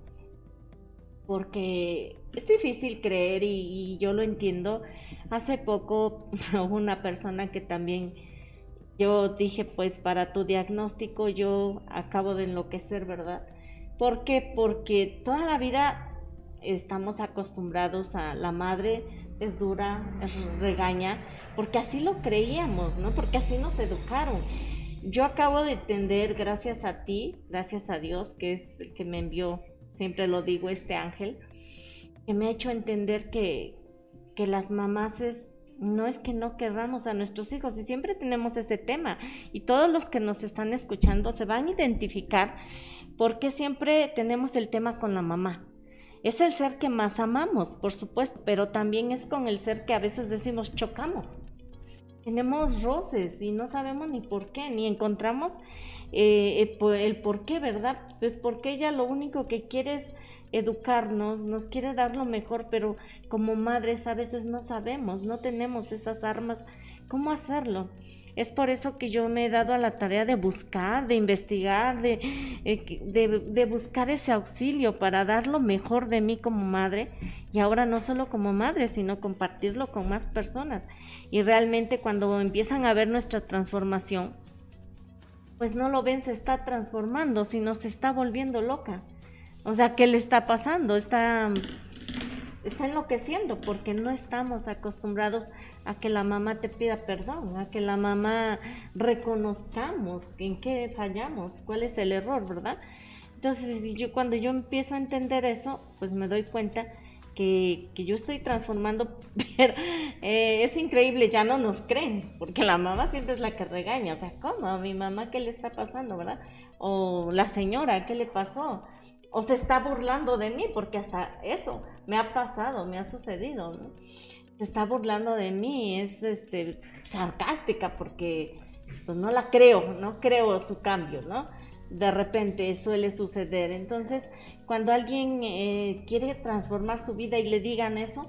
Porque es difícil creer y yo lo entiendo. Hace poco hubo una persona que también yo dije, pues para tu diagnóstico yo acabo de enloquecer, ¿verdad? ¿Por qué? Porque toda la vida estamos acostumbrados a la madre es dura, regaña, porque así lo creíamos, ¿no? Porque así nos educaron. Yo acabo de entender, gracias a ti, gracias a Dios, que es el que me envió, siempre lo digo, este ángel, que me ha hecho entender que las mamás no es que no querramos a nuestros hijos, y siempre tenemos ese tema, y todos los que nos están escuchando se van a identificar porque siempre tenemos el tema con la mamá. Es el ser que más amamos, por supuesto, pero también es con el ser que a veces decimos chocamos. Tenemos roces y no sabemos ni por qué, ni encontramos el por qué, ¿verdad? Pues porque ella lo único que quiere es educarnos, nos quiere dar lo mejor, pero como madres a veces no sabemos, no tenemos esas armas, ¿cómo hacerlo? Es por eso que yo me he dado a la tarea de buscar, de investigar, de buscar ese auxilio para dar lo mejor de mí como madre, y ahora no solo como madre, sino compartirlo con más personas. Y realmente cuando empiezan a ver nuestra transformación, pues no lo ven, se está transformando, sino se está volviendo loca. O sea, ¿qué le está pasando? Está enloqueciendo porque no estamos acostumbrados a que la mamá te pida perdón, a que la mamá reconozcamos en qué fallamos, cuál es el error, ¿verdad? Entonces, cuando yo empiezo a entender eso, pues me doy cuenta que yo estoy transformando, pero es increíble, ya no nos creen, porque la mamá siempre es la que regaña, o sea, ¿cómo? ¿A mi mamá qué le está pasando, verdad? O la señora, ¿qué le pasó? O se está burlando de mí, porque hasta eso me ha pasado, me ha sucedido, ¿no? Se está burlando de mí, es sarcástica, porque pues no la creo, no creo su cambio, ¿no? De repente suele suceder. Entonces, cuando alguien quiere transformar su vida y le digan eso,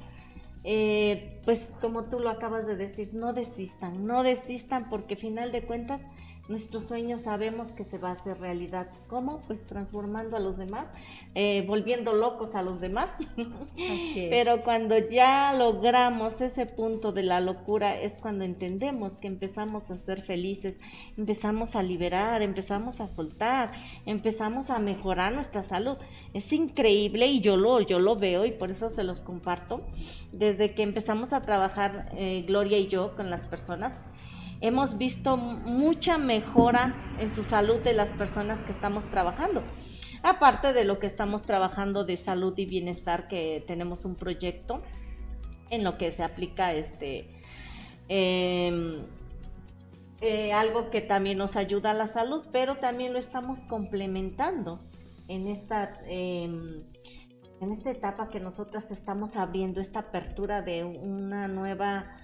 pues como tú lo acabas de decir, no desistan, porque al final de cuentas nuestro sueño sabemos que se va a hacer realidad. ¿Cómo? Pues transformando a los demás, volviendo locos a los demás. Pero cuando ya logramos ese punto de la locura es cuando entendemos que empezamos a ser felices, empezamos a liberar, empezamos a soltar, empezamos a mejorar nuestra salud. Es increíble y yo lo veo y por eso se los comparto. Desde que empezamos a trabajar Gloria y yo con las personas, hemos visto mucha mejora en su salud de las personas que estamos trabajando. Aparte de lo que estamos trabajando de salud y bienestar, que tenemos un proyecto en lo que se aplica algo que también nos ayuda a la salud, pero también lo estamos complementando en esta etapa que nosotras estamos abriendo, esta apertura de una nueva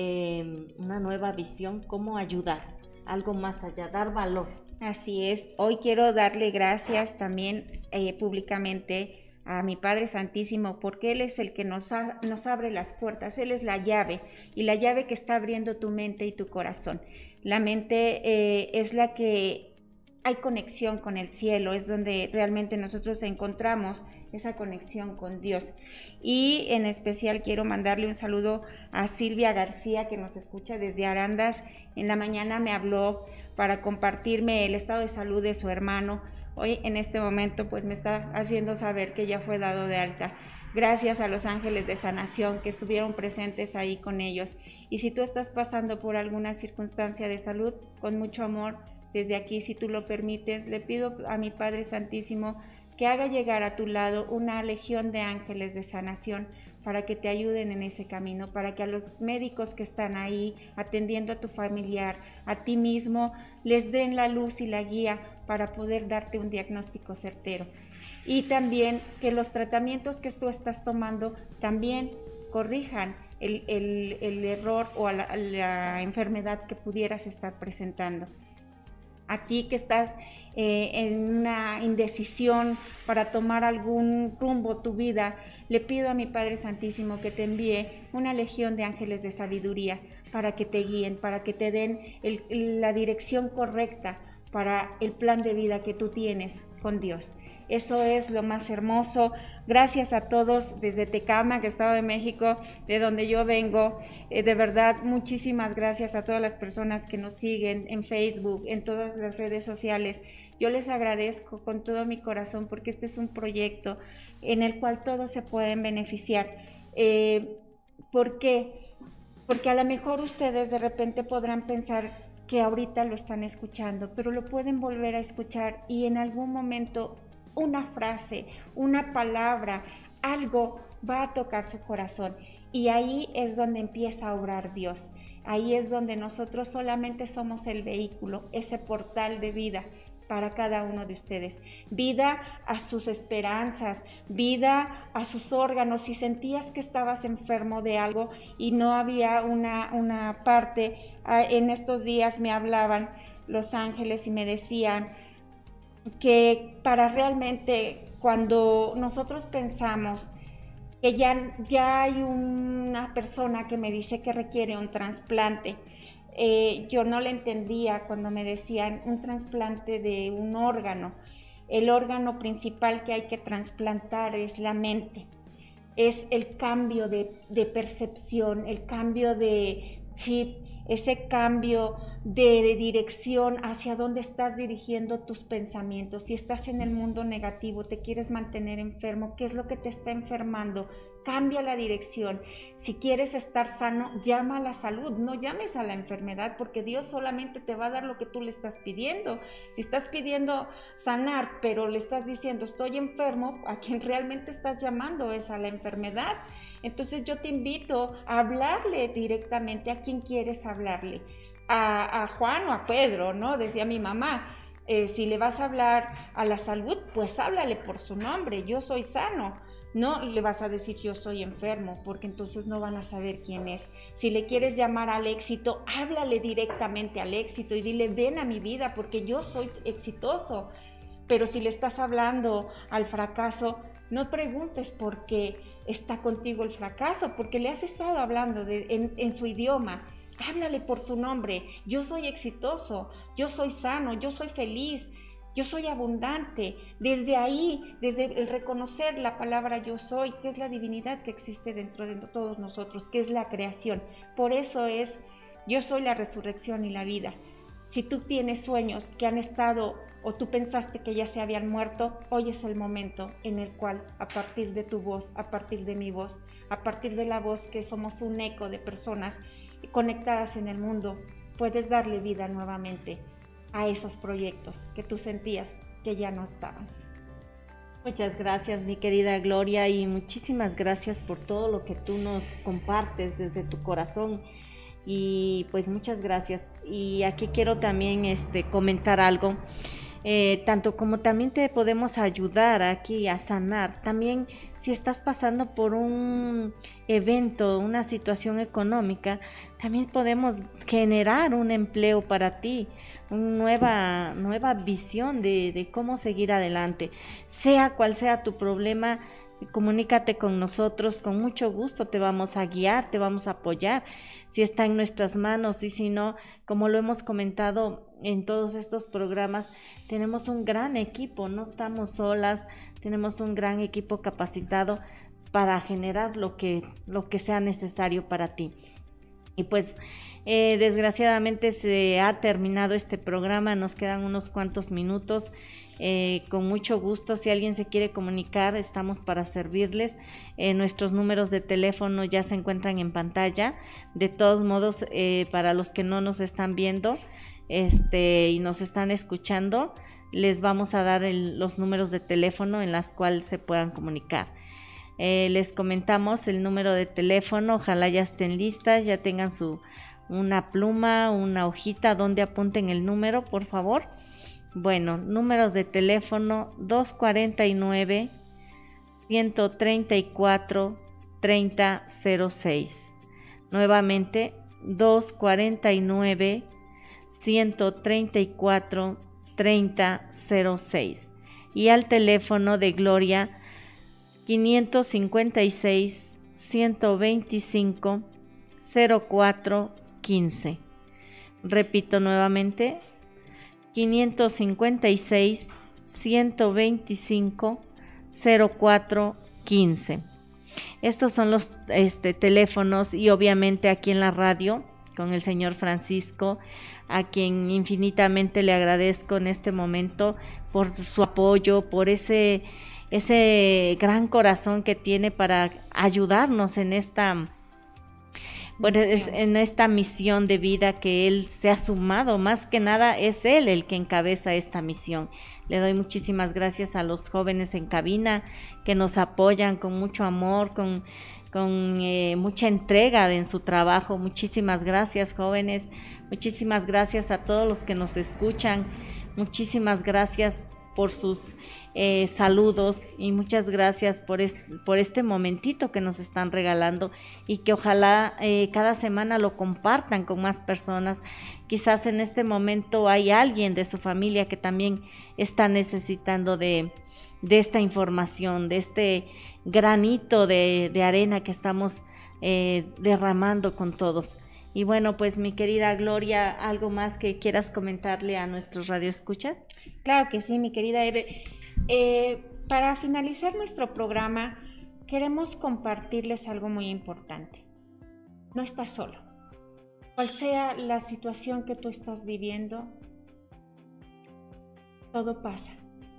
visión, cómo ayudar, algo más allá, dar valor. Así es, hoy quiero darle gracias también públicamente a mi Padre Santísimo, porque Él es el que nos abre las puertas, Él es la llave, y la llave que está abriendo tu mente y tu corazón. La mente es la que hay conexión con el cielo, es donde realmente nosotros encontramos esa conexión con Dios. Y en especial quiero mandarle un saludo a Silvia García, que nos escucha desde Arandas. En la mañana me habló para compartirme el estado de salud de su hermano. Hoy en este momento pues me está haciendo saber que ya fue dado de alta. Gracias a los ángeles de sanación que estuvieron presentes ahí con ellos. Y si tú estás pasando por alguna circunstancia de salud, con mucho amor, desde aquí, si tú lo permites, le pido a mi Padre Santísimo que haga llegar a tu lado una legión de ángeles de sanación para que te ayuden en ese camino, para que a los médicos que están ahí atendiendo a tu familiar, a ti mismo, les den la luz y la guía para poder darte un diagnóstico certero. Y también que los tratamientos que tú estás tomando también corrijan el error o la enfermedad que pudieras estar presentando. A ti que estás en una indecisión para tomar algún rumbo tu vida, le pido a mi Padre Santísimo que te envíe una legión de ángeles de sabiduría para que te guíen, para que te den la dirección correcta para el plan de vida que tú tienes con Dios. Eso es lo más hermoso. Gracias a todos desde Tecámac, Estado de México, de donde yo vengo. De verdad, muchísimas gracias a todas las personas que nos siguen en Facebook, en todas las redes sociales. Yo les agradezco con todo mi corazón porque este es un proyecto en el cual todos se pueden beneficiar. ¿Por qué? Porque a lo mejor ustedes de repente podrán pensar que ahorita lo están escuchando, pero lo pueden volver a escuchar y en algún momento una frase, una palabra, algo va a tocar su corazón y ahí es donde empieza a obrar Dios. Ahí es donde nosotros solamente somos el vehículo, ese portal de vida para cada uno de ustedes. Vida a sus esperanzas, vida a sus órganos. Si sentías que estabas enfermo de algo y no había una parte, en estos días me hablaban los ángeles y me decían que para realmente cuando nosotros pensamos que ya hay una persona que me dice que requiere un trasplante, yo no le entendía cuando me decían un trasplante de un órgano. El órgano principal que hay que trasplantar es la mente, es el cambio de percepción, el cambio de chip, ese cambio de dirección hacia dónde estás dirigiendo tus pensamientos. Si estás en el mundo negativo, te quieres mantener enfermo, ¿qué es lo que te está enfermando? Cambia la dirección. Si quieres estar sano, llama a la salud, no llames a la enfermedad, porque Dios solamente te va a dar lo que tú le estás pidiendo. Si estás pidiendo sanar, pero le estás diciendo estoy enfermo, a quien realmente estás llamando es a la enfermedad. Entonces yo te invito a hablarle directamente a quien quieres hablarle, a Juan o a Pedro, ¿no? Decía mi mamá, si le vas a hablar a la salud, pues háblale por su nombre, yo soy sano. No le vas a decir yo soy enfermo, porque entonces no van a saber quién es. Si le quieres llamar al éxito, háblale directamente al éxito y dile ven a mi vida porque yo soy exitoso. Pero si le estás hablando al fracaso, no preguntes por qué está contigo el fracaso, porque le has estado hablando en su idioma. Háblale por su nombre. Yo soy exitoso, yo soy sano, yo soy feliz, yo soy abundante. Desde ahí, desde el reconocer la palabra yo soy, que es la divinidad que existe dentro de todos nosotros, que es la creación. Por eso es, yo soy la resurrección y la vida. Si tú tienes sueños que han estado o tú pensaste que ya se habían muerto, hoy es el momento en el cual a partir de tu voz, a partir de mi voz, a partir de la voz que somos un eco de personas conectadas en el mundo, puedes darle vida nuevamente a esos proyectos que tú sentías que ya no estaban. Muchas gracias, mi querida Gloria, y muchísimas gracias por todo lo que tú nos compartes desde tu corazón. Y pues muchas gracias. Y aquí quiero también comentar algo. Tanto como también te podemos ayudar aquí a sanar, también si estás pasando por un evento, una situación económica, también podemos generar un empleo para ti, una nueva visión de cómo seguir adelante. Sea cual sea tu problema, comunícate con nosotros, con mucho gusto te vamos a guiar, te vamos a apoyar, si está en nuestras manos, y si no, como lo hemos comentado en todos estos programas, tenemos un gran equipo, no estamos solas, tenemos un gran equipo capacitado para generar lo que sea necesario para ti. Y pues desgraciadamente se ha terminado este programa, nos quedan unos cuantos minutos. Con mucho gusto, si alguien se quiere comunicar, estamos para servirles. Nuestros números de teléfono ya se encuentran en pantalla. De todos modos, para los que no nos están viendo y nos están escuchando, les vamos a dar los números de teléfono en las cuales se puedan comunicar. Les comentamos el número de teléfono, ojalá ya estén listas, ya tengan una pluma, una hojita donde apunten el número, por favor. Bueno, números de teléfono 249-134-3006. Nuevamente 249-134-3006. Y al teléfono de Gloria 556-125-0415. Repito nuevamente, 556-125-0415. Estos son los teléfonos, y obviamente aquí en la radio con el señor Francisco, a quien infinitamente le agradezco en este momento por su apoyo, por ese gran corazón que tiene para ayudarnos en esta misión de vida que él se ha sumado. Más que nada es él el que encabeza esta misión. Le doy muchísimas gracias a los jóvenes en cabina que nos apoyan con mucho amor, con mucha entrega en su trabajo. Muchísimas gracias, jóvenes. Muchísimas gracias a todos los que nos escuchan. Muchísimas gracias por sus saludos, y muchas gracias por este momentito que nos están regalando, y que ojalá cada semana lo compartan con más personas. Quizás en este momento hay alguien de su familia que también está necesitando de esta información, de este granito de arena que estamos derramando con todos. Y bueno, pues mi querida Gloria, ¿algo más que quieras comentarle a nuestros radioescuchas? Claro que sí, mi querida Eve. Para finalizar nuestro programa, queremos compartirles algo muy importante. No estás solo. Cual sea la situación que tú estás viviendo, todo pasa.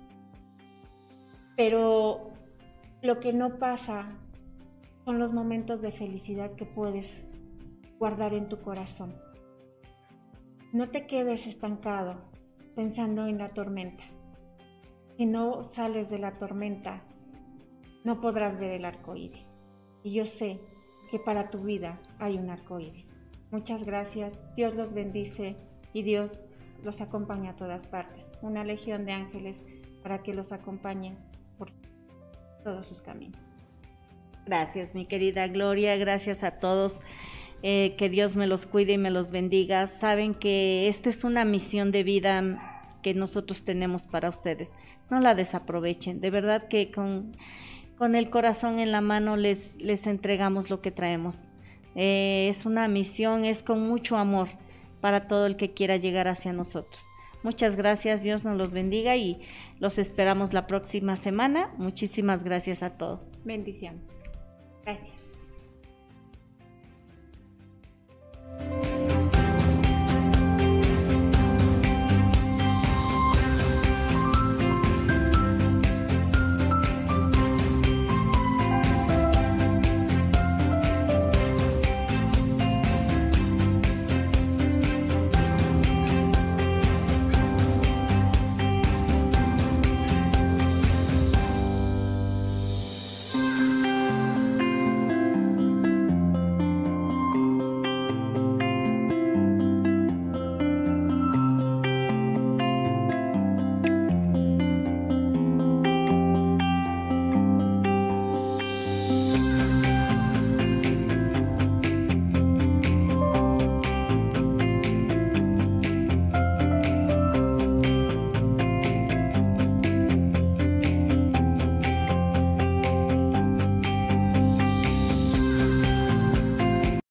Pero lo que no pasa son los momentos de felicidad que puedes guardar en tu corazón. No te quedes estancado pensando en la tormenta. Si no sales de la tormenta, no podrás ver el arco iris. Y yo sé que para tu vida hay un arco iris. Muchas gracias. Dios los bendice y Dios los acompaña a todas partes. Una legión de ángeles para que los acompañen por todos sus caminos. Gracias, mi querida Gloria. Gracias a todos. Que Dios me los cuide y me los bendiga. Saben que esta es una misión de vida que nosotros tenemos para ustedes. No la desaprovechen. De verdad que con el corazón en la mano les entregamos lo que traemos. Es una misión, es con mucho amor para todo el que quiera llegar hacia nosotros. Muchas gracias, Dios nos los bendiga y los esperamos la próxima semana. Muchísimas gracias a todos. Bendiciones. Gracias.